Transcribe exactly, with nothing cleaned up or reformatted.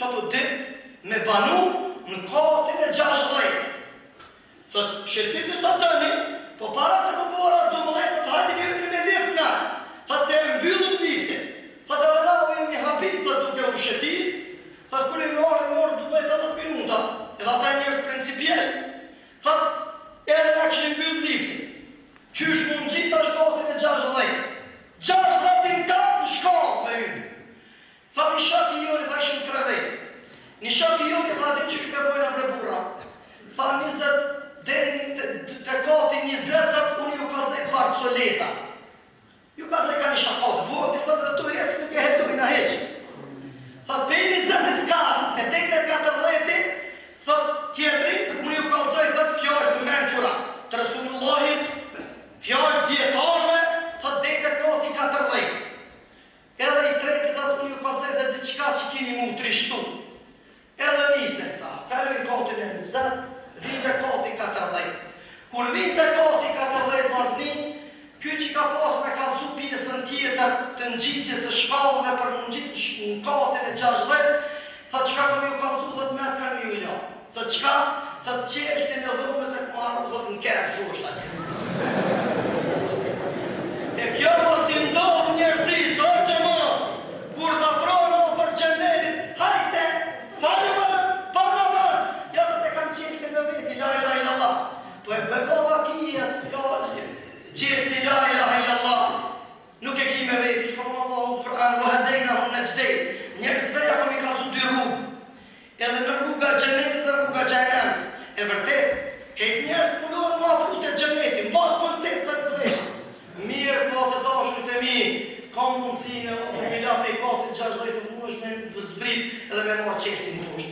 ato ditë me banu në katin e gjashtëdhjetë. Thot, shëtit në sot tëni, po para se po bora dëmëdhjetë, të hajti një me lift nga. Thot se e mbyllën liftin. Thot edhe na u jem një habit të duke u shëtit. Thot kërë i më orë, më orë dhjetë minuta, edhe ata e njërës principjel. Thot, edhe na këshin mbyllën liftin. Qysh mund gjitë është katin e gjashtëdhjetë. gjashtëdhjetë në katë në shkallë me ynë. Thot, një shak i joni, tha ishim tre vetë. Një shak i joni, tha di qysh me bojna bre burra. Tha njëzet, deri të kati njëzetët, unë ju ka zë kvarcoleta. Ju ka zë ka një shakat vogël, thot dhe të jetë nuk e hetojna heqë. Thot për njëzetët katë, e dejtë e katërdhjetë, thot tjetëri, unë ju ka zë thot fjallë të menqura, të Resulullahit, fjallë djetarve, thot dejtë e kati katërdhjetë. Edhe i treti, thot unë ju ka zë dhe diqka që kini mu trishtu. Edhe nisën ta, kaloj i katin e njëzetë, vite kati katërdhjetë. Kur vite kati katërdhjetë vazhni, ky që ka pas me kalcu pjesën tjetër të ngjitjes së shkallëve për në ngjitje në katin e gjashtëdhjetë, thot çka kam ju kalcu, thot me atë kanë ju la. Thot çka? Thot qelsin e dhomës e këmarë, thot në kërë gjushta. E kjo mos t'i ndodhë njerëzis, o që më, kur të afrojnë ofër xhenetit, hajse, falë më, pa namaz, ja thot e kam qelsin me veti, la ilaha illallah. Po e bebova kijet, fjallë, qelsi la ilaha illallah. Nuk e ki me veti, që përmë Allahu në Kur'an, vë hedejna hun në qdej. Njerëzve ja kam i kalzu dy rrugë. Edhe në rruga xhenetit dhe rruga xhenemit. E vërtet, këtë njerëz të mundohen më afru të xhenetit, mbas konceptave të veçta. Mirë, po të dashurit e mi, ka mundësinë, o të mila prej katit gjashtëdhjetë, mund është me zbrit edhe me marrë qelsin në poshtë.